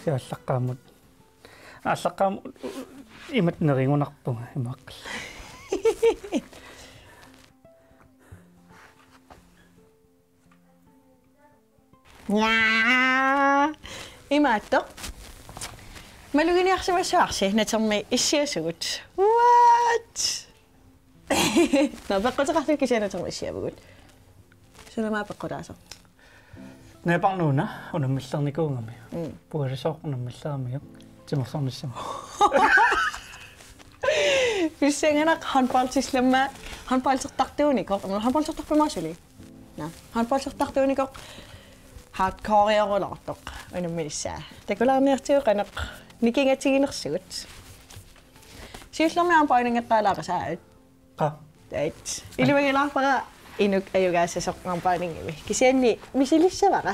сиаллаққаамут ааллаққаамут имат неригунарпунга имааққалла Ja, imaatto. Maluginiarsimassuarsi natermi issiasugut. What? No, peqqutaqarlu kisianatermi issiavugut. Sunama peqqutaasa. Naparnuuna unammallernikuungami. Pualisooq unammalleramiu timersornissama. Pissanganak handballsislamma handballsertartuunikoq handballsertarpumaasuli. Na, handballsertartuunikoq hardcore-erulartoq unammilissaa. Takulaarniartiuqaneq nikingatigиnersugut. Siullermiaan paaningaqqaalaaqasaat. Qa. Tait. Iluangilaarpara inuk ayugaassasornarpaaningimi. Kisianni misilissavaqa.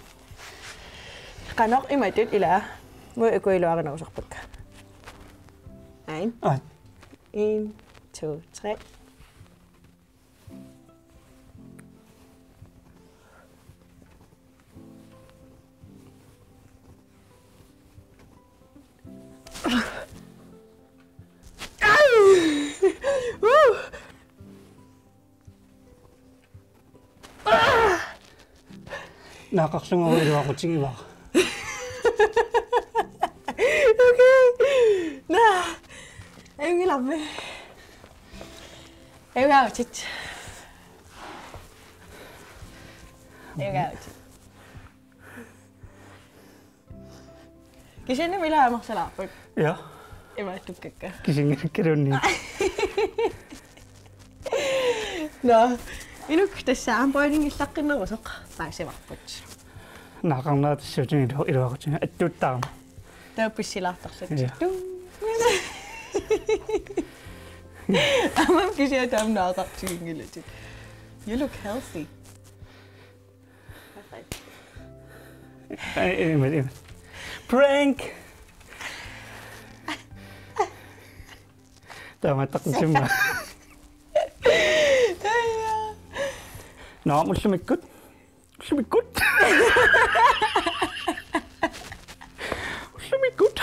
Qanoq imatut ila mu ikuiluaqanerusarpakka. Ein. 1, 2, 3. Naaqarlunguruiluaqutigiva. Okay. Nah. Ayungilamme. Ayungautit. Kisianni millä maksalaaput? Ja. Imaattukkakka. Kisingerkerunni. No, inuk tässä on poiningillaqinnerusoq paasivarput. Naaqarnaatassutigilu iluaqutiga attuuttaarma. Tauppissilaartarsat. Amam kisiatam naaqartigingilati. You look healthy. Imit. Prank. Tämä takkimma. No, muslimikkut. Muslimikkut. Muslimikkut.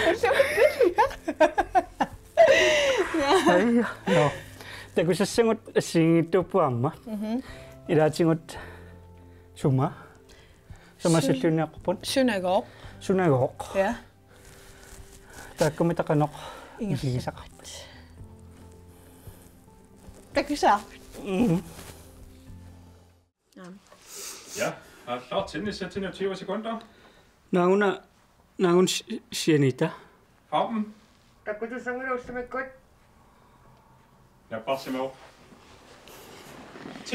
No. Tämä se sinut singittupuamma. Ilaatingut summa. Sama silluneqpun. Sunagooq. Ja. Taakkumitaqanoq igisaqart. Takusaa. Ja, har klar tændelse til 20 sekunder. Naun sienita. Farben. Takutu sangelussamikkut. Ja, bare med op. 10.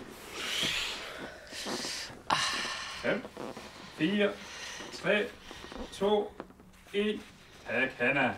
5, 4, 3, 2, 1. Tak, Hanna.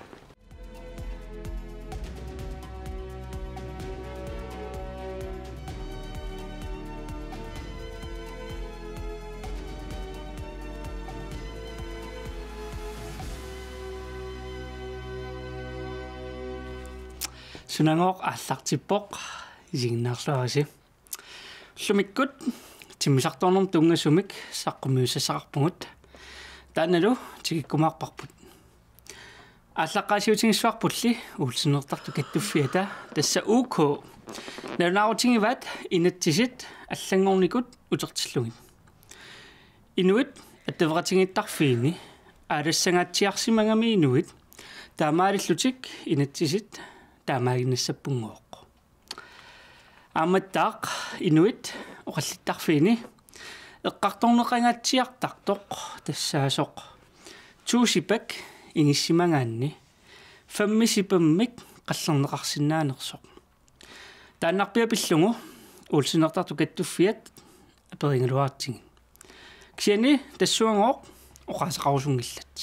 Sunangooq ааллартиппоq isiginnaarluarisi sumikkut timisartornum tungasumik saqqumuusassaqarpungut taanalu tigikkumaarparput ааллаққаасиутингиссуарпулли уулсинертарту каттуффиата тасса УК навнаарутингиваат инатсисит аллангорникут утертиллугит инуит аттавератингиттарфиини аалассангаатсиарсимагами инуит таамаалиллутик инатсисит таамаагиннассаппунгооқ амматтаақ инуит оқаллиттарфиини эққарторнеқангаатсиартартоқ тассаасоқ туусипак иниссимагаанни фаммисипаммик қаллернеқарсинаанерсоқ тааннарпиа пиллугу уулсинертарту каттуффиат аперингалуаартиги кисиани тассуангооқ оқаасақарусунгиллат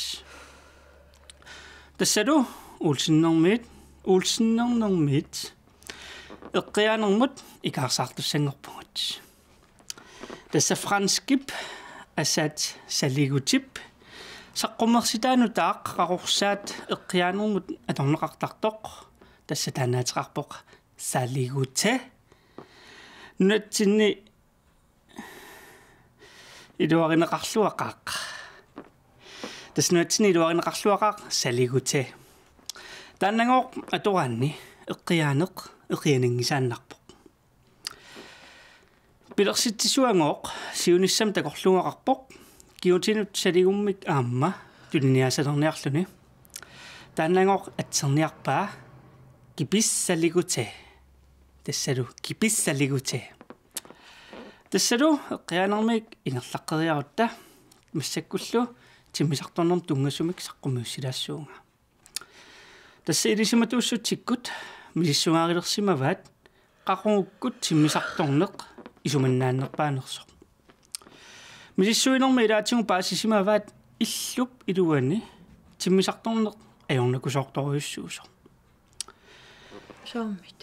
тассалу уулсиннермит эққиаанермут икаарсаартуссангорпугут тасса франскип асаат салигутип саққумерситаанутаақ қақорсаат эққиаанермут аторнеқартартоқ тасса таанаатеқарпоқ салигуте нутсинни илуаринеқарлуақаақ таснуатсини илуаринеқарлуақаа салигутэ тааннагоо атуранни эққиаанеқ эқианингисааннарпоқ пилерситсуангооқ сиуниссам такорлунгақарпоқ киутинут салигуммик аама тулиниасалерниарлуни тааннагоо атсерниарпаа киписсалигутэ тассалу киписсалигутэ тассалу эққиаанермик ингерлаққериарутта массаккуллу тиммисарторнерм тунгасумик саққумиуссилаассуунга тасса илисиматууссутсиккут мисиссугаарилерсимаваат қақунгуккут тиммисарторнеқ исуманнааннерпаанерсо мисиссуинерми илаатигу паасисимаваат иллуп илуани тиммисарторнеқ аёрнакусоорторуйуссуусо сооммит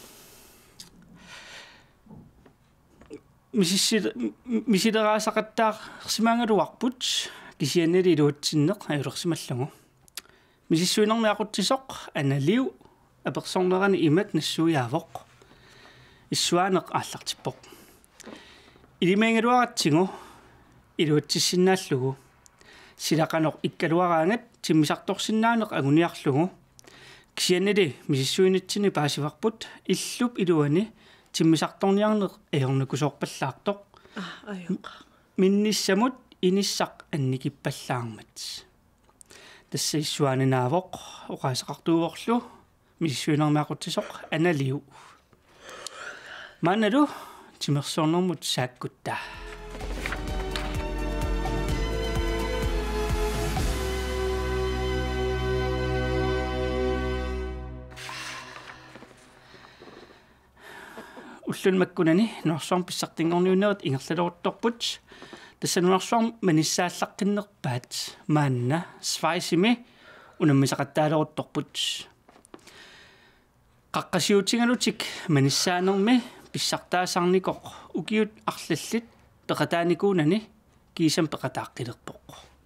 мисилераасақаттаа ерсимаангалуарпут кисианнали илуутсиннеқ аюлерсималлагу мисиссуинерми ақутсисоқ аналиу аперсорнерани имат нассуяавоқ иссуаанеқ ааллартиппоқ илимаангалуаратсигу илуутсиссиннааллугу силақанеқ иккалуараангат тиммисарторсиннаанеқ агуниарлугу кисианнали мисиссуинитсини паасиварпут иллуп илуани тиммисарторниарнеқ аёрнакусоорпаллаартоқ аюқа минниссамут иниссақ анникиппаллаармат тасса иссуанинаавоқ оқаасақартууорлу миссуинермаақутсисоқ аналиу маналу тимерсоорнэрмут сааккутта уллун маккунани нуарсуарм писсартингорниунерит ингерлалорутторпут тассануарсуарм маниссааллаққиннерпаат маанна свайсими унаммисақаттаалерутторпут қаққасиутингалутик маниссаанерми писсартаасарникоқ укиут арлаллит пеқатааникуунани кисам пеқатааққилерпоқ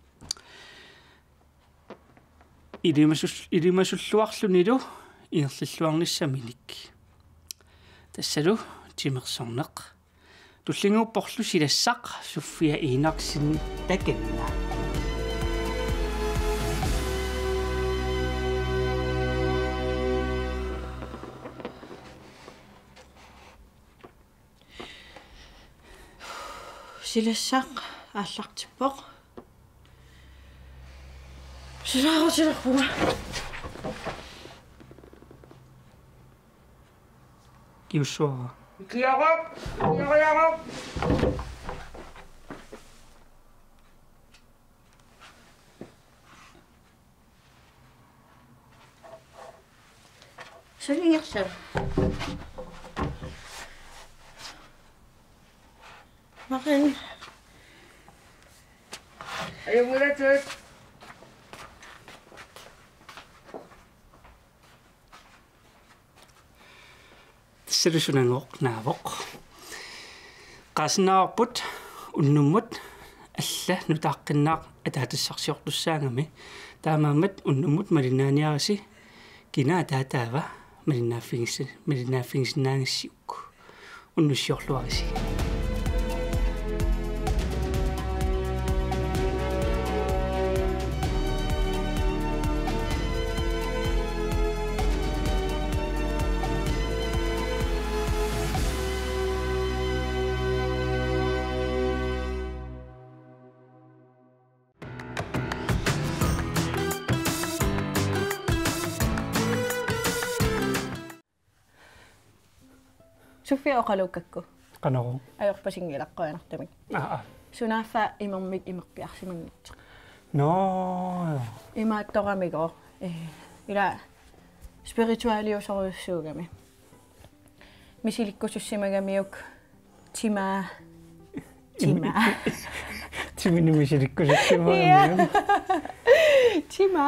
илимасуллуарлунилу ингерллуарниссаминик тассалу тимерсорнеқ туллингууппорлу силассақ суффия иинарсин такенна силассақ ааллартиппоқ силаарутилерпуга киуссуара киарап сулингерсал махин аюмулатут тассалусунангоқ наавоқ qaasinnaarput unnummut алла нутааққиннаақ атаатассарсиортуссаангами таамаамат уннуммут малинааниараси кинаа таатаава малинааффигисиннаангиссиук уннуссиорлуариси Sofia oqalukakku qanaru ajorpasingilaqquanartamik sunaafa imermik imerpiarsimannitseq no imaattoramigo ila spiritualiusoruussuugami misilikkusussimagamiuk tima timini misilikkusussimagamiuk tima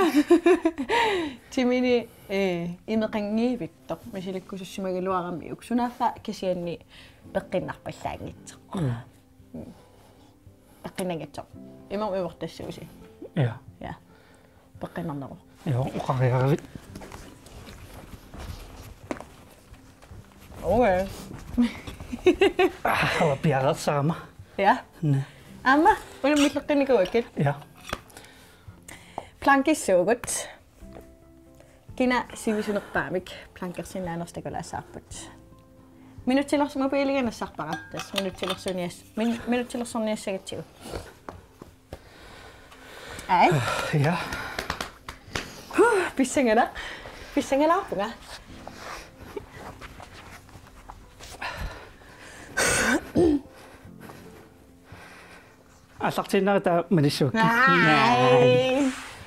timini имеқангиивиттоқ мисиликкусуссимагалуарами уксунааффа кисианни пеққиннарпаллаангитсеқ пеққинагатсоқ имам ивортассууси я пеққиннарнеро уқариаравит окей пиарерсарама я ама улмиллеққиникуаккит я plankissuugut. Kina sivisunnerpaamik plankersinnaannerstakulassaarput. Minuttilermobiiligannassarparattas minuttilersorniassagatsigu. Ai. Ja. Pissangalaarpunga. Allaqtinnerita manissuukki. Ai.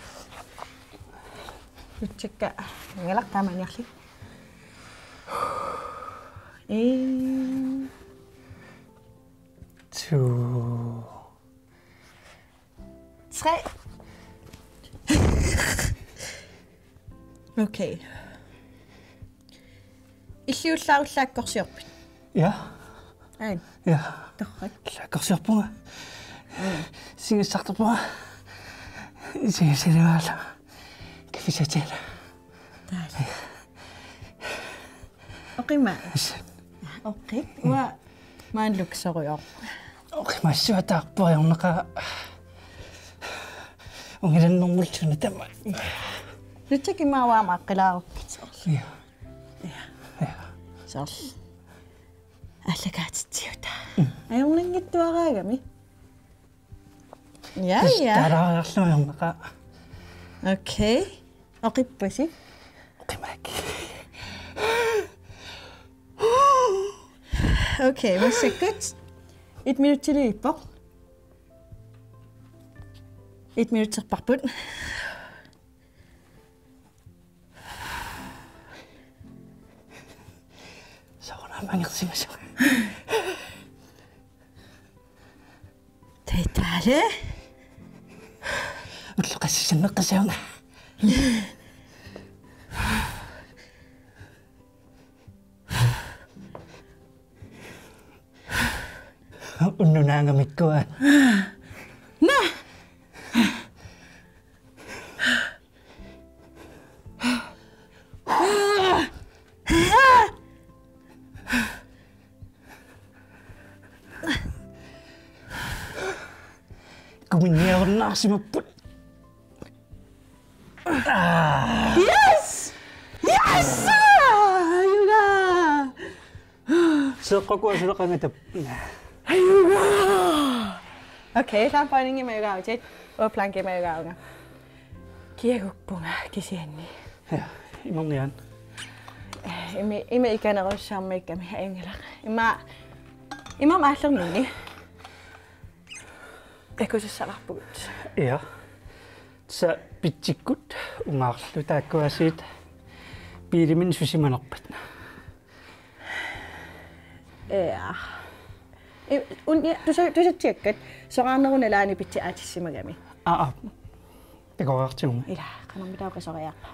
Utsikka ngalaqtaamaniarli. 1 2 3. Okay. Illuullaarullaakkorsiorpit. Ja. Ai. Ja. Torrak. Laakorsiorpunga. Singassartorpunga. Singassarivaala. Kafisatela. Taas. Oqima. Oqi. Wa maanluksoruyor. Oqimassuataarporiornaqa ungilannermultuna tamma. Nutsakimaawaa qilaarukit. Ja. Ja. Sorl. Allakaatitsiuta. Ajorningittuaraagami. Ja. Taraarluornaqa. Okay. Oqippasi. Oqimaaki. Okay, masakkat. 1 minut til liippo. 1 minut serparput. Mangersimassu. Taitale. Ulluqassissanneqqasiunga. Unnunaangamikkuaan. Na. Kuminniarunnaarsimapput. Yes! Yes! Ayuga! Seqqakuasuleqangatap. Ayuga! Okay, sampaningi mayugautit. Uplanki mayugaunga. Kiegukpunga kisienni. Ja, imongian. Ima ikanerussaarmiikkami aingilaq. Ima maallerninni. Ekusussararpugut. Ja. Sa pitsikkut ungaarlu taakkuasiit piirimin susimanerpat. Ja. Du så tjekkat soraannerunalaani pitsi aatissimagami. Tekoraartigunga. Ila qanarmitauqasoriaarpa.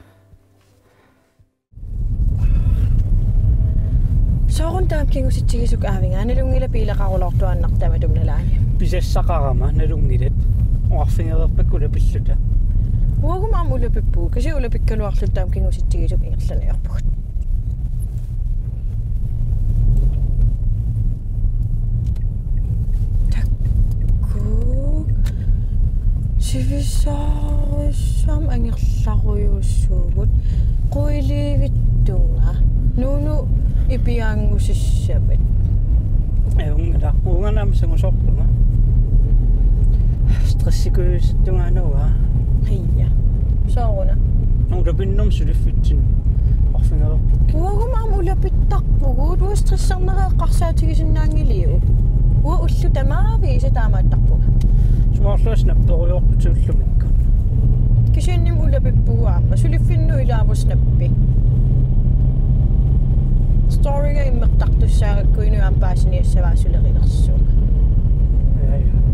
Soorun taamkingusitsigisuk aavingaanalungila piilaqarulortuannartamatumnalaani. Pisassaqarama nalungilat oarfingereerpak ulapilluta. Uagumaam ulapippu kasi ulapikkaluarlut taamkingusitsigisuk ingerlaniarpugut. Takku sivisaarussam angerlaruyuussuugut quiliivittunga nunu ipiaangusissamat. Unganamsangusorpunga. Stressikuustungaanua. Hija. Sooruna. Ulapinnum suliffitsin orfingereerpak. Uagumaam ulapittarpugut ustressarnereeqqarsaatigisinnaangiliu. Ullu tamaaviisa taamaattarpuga. Suarluasnapperuyorputullumakka. Kisiannim ulapippugaamma suliffinnu ilaavusnappi. Storyga immertartussaagakkuinu ampaasiniassavaasulerillersuuga. Ja.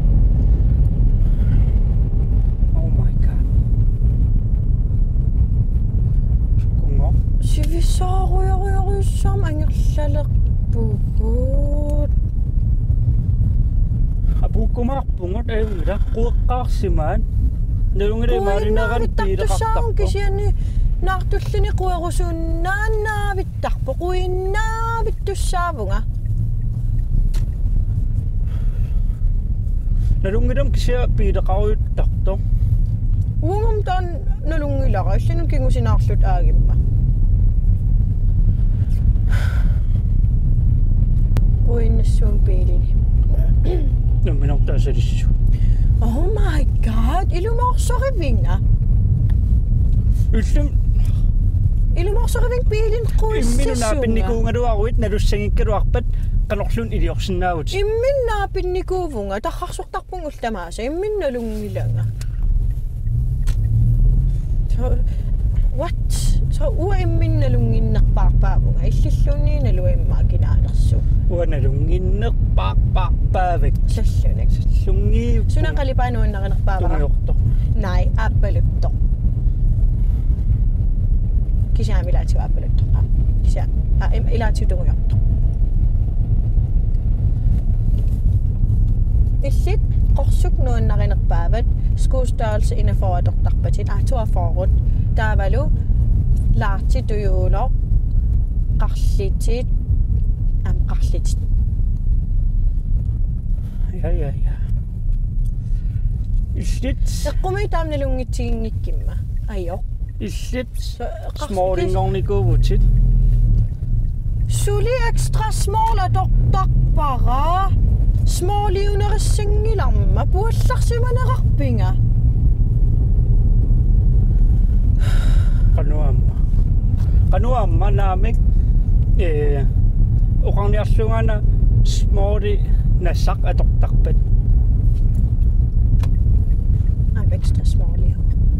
Oh my god. Sukkungo. Sivisaaruyoruyorussam angerlalerpugut. Apukkumaarpungut ayungila queqqaarsimaan nalungila imaalinneran piileqartarpu. Kisianni naartullini querusuunnaannaavittarpu quinnaavittussaavunga. Nalungilam kisia piileqaruyuttarto. Uungum taon nalungilara illanun kingusinarlut aagimma. Uinnassuun piilini. No minä ottaa se lissu. Oh my god, ilumaarsorivinga. Ilumaarsoriving piilin quissassuunga. Minun naapinnikuungaluaruit nalussangikkaluarpat qanorlun iliorsinnaavut. Immin naapinnikuuvunga taqarsortarpungullamaasa imminnalungilanga. What? So imminnalunginnerpaarpaavunga illilluniinaluimmaa kinaanersu. Uanalunginnerpaarpaavak. Sallunak. Sallungi. Sunaqalipaanuinnaqinerpaavara. Tungiorto. Nej, appalutto. Kisaamilaatu appalutto. Kisa. Ilaatu tungiorto. Illit qorsuk nuinnaqinerpaavat skuustaalse inafoatortarpatit atuafoorut taavalu laarti tujuuloq qarlitit qarlitit. Ja. Illit. Eqqumi taamnalungitsiingikkimma. Ajo. Illit. Småringornikuuvutit. Suli ekstra småla tortarpara. Småliunerissangilarma puallarsimanerarpinga. Qanuamma naamik uqarniarlungana småli nassaq atortarpat. Am ekstra småliu.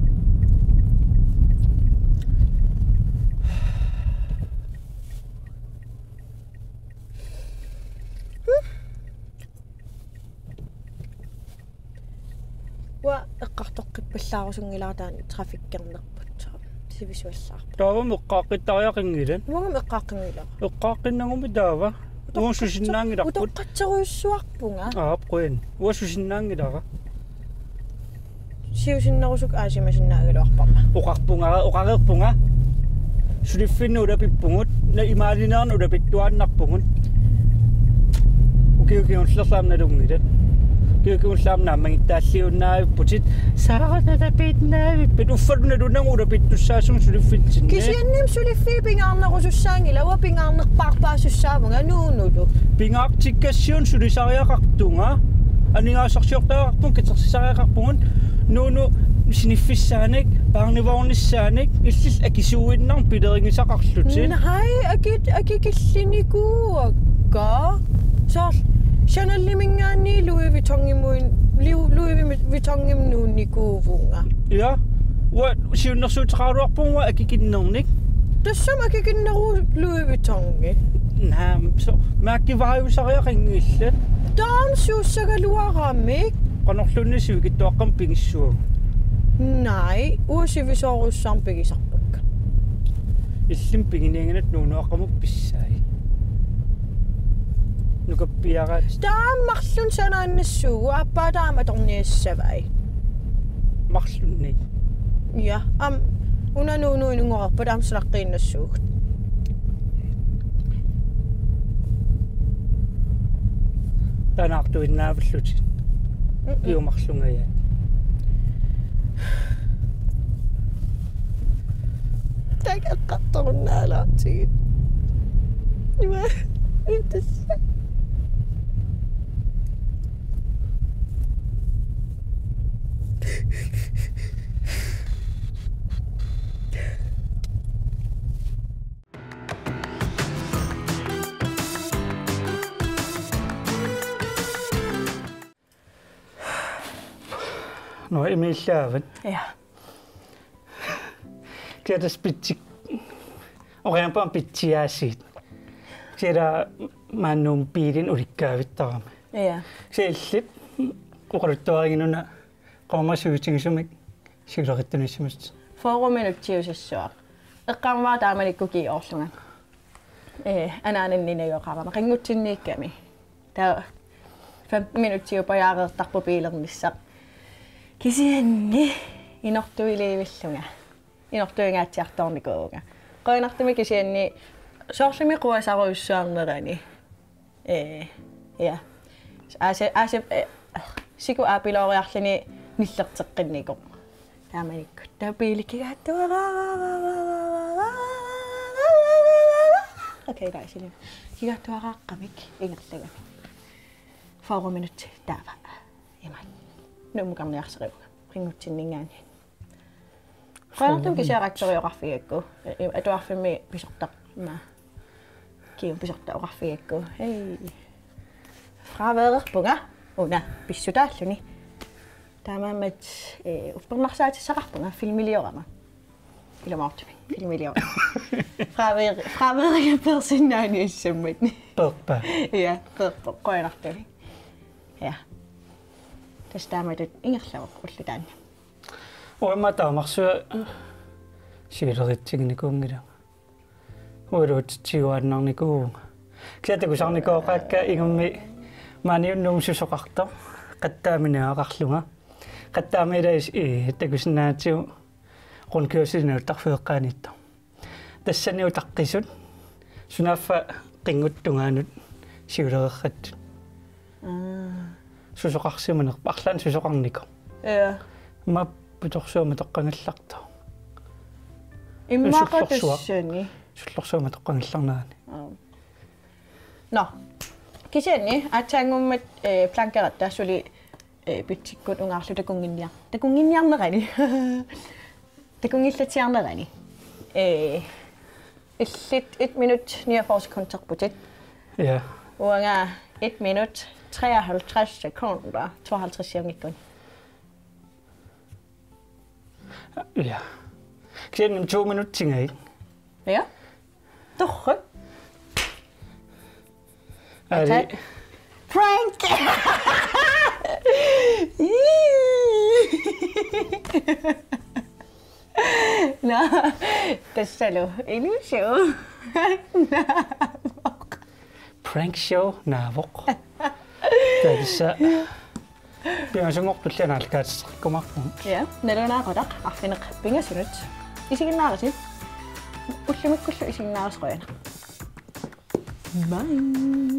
Wa eqqartoqqippallaarusungilaataan trafikkernerput sivisuallaar. Taava meqqaaqittariaqingilan. Uangam eqqaaqqiнгила. Eqqaaqinnangumi taava. Uussusinnaangilarput. Utoqqatseruissuarpunga. Quen. Uussusinnaangilara. Siusinnerusuk aasimasinnaagaluarparma. Oqarpunga. Suliffinnu ulapippungut. Na imaalinarnu ulapittuaannarpungut. Ukiukiunllerlaamnalungilat. Kiukiunlaamnaammangittaalliunnaavipputit saaqanalapitnaavippat uffarunalunanguulapittussaasung suliffitsinne. Kisiannim suliffi pingaarnerusussaangila ua pingaarnerpaarpaasussaamunga nuunulu. Pingaartikkassiun sulisariaqartunga aningaasarsiortaaqarpun kitersisaриақарпугун nuunu siniffissaanik paarnivornissaanik illis akisuuinnar pileringisaqarlutit. Nej, akikillinikuuakka. Saar Chanellimingaani Louis Vuittongim nuunnikuuvunga. Ja. Wa siunnersuuteqaaluarpunga akikinnernik. Tassam akikinneru Louis Vuittongi. Naam so maakkivariusariaqingiillat. Taam suussagaluaramik. Qanorlunni sivigittuaqqam pingissuagu. Nej, uasivisorussaan pigisarpakka. Illim pinginianganat nuunuaqqamuk pissaai. Nukappiarat. Taam marlun sanaannassuugu appaataama torniassavai. Marlunni. Ja, unanuunuinungorpa taam salaqqiinnassuugut. Tanaartuinnaavullutit. Iumarlungaja. Taaqaqqartorunnaalaartigit. Ima intassa. No imillaavat. Ja. Kiitos pitsi. Oikeampaan pitsiäsit. Siellä mannun piirin ulikkaavittarama. Ja. Sellip uqaruttuariginuna qommassuutingsumik silurittunissumus. Foruminuttiusissuaq. Eqqarmaa taamalikkukiorlunga. Anaaninnineyoqarama qingutsinniikkami. Ta 5 minuuttia pajaareertarpu piilernissaq. Kisianni inortuiliivillunga. Inortuingaatiartornikuunga. Qoinartumi kisianni soorlimi quasaruissuarnerani. Ja. Siku aapilooriarlini nillerteqqinniku. тааманикку таапииликкигааттуара окей гайсини кигааттуарааққамик ингерлагами 4 минут таава иман нумукарниарсеривуга рингутсиннингаани qaartum kisiaqattoriorarfigakku atuarfimmi pisortaq ma kium pisorta orarfigakku hei fraveerpunga una pissutaalluni taamammat uppernarsaatisaqarpunga filmiliorama ilamaartumi filmiliorama fraveeriga persinnaani issammat perpa ja perpa qoinartumi ja tastaamatut ingerlavu ullutaanni Oima taamarsuа сиилеритсигникуунгила уалуутсигуаннарникуунга киатакусарникооqaакка игумми маниуннуум сусоqartor qattaamineaqarlunga qattaamilaис такусиннаатиу qunkiusinautarfeeqqaanitto тассаниутаққисут сунаффа қингуттунгаанут сиулерерраттут сусоqarsimanerpa арлаан сусоqarнико ма путорсуама тоққангалларто иммақатуссани суллорсуама тоққангалларнаани но кисианни атаангуммат планкератта сули питсиккут унгаарлу такунгинниарнерани такунгиллатиарнерани иллит 1 minut 49 sekunderputtit ja uanga 1 minut 53 sekunder 52 sekunder ja kien 2 minutter ja torre Ali prank no tassalo illusion prank show naavoq tadissa piansunngorpullanaalkaatserkummarpu ja nalunaqalaq arfineq pingasunut isiginnaarasit ullumakkullu isiginnaarasqoyana bye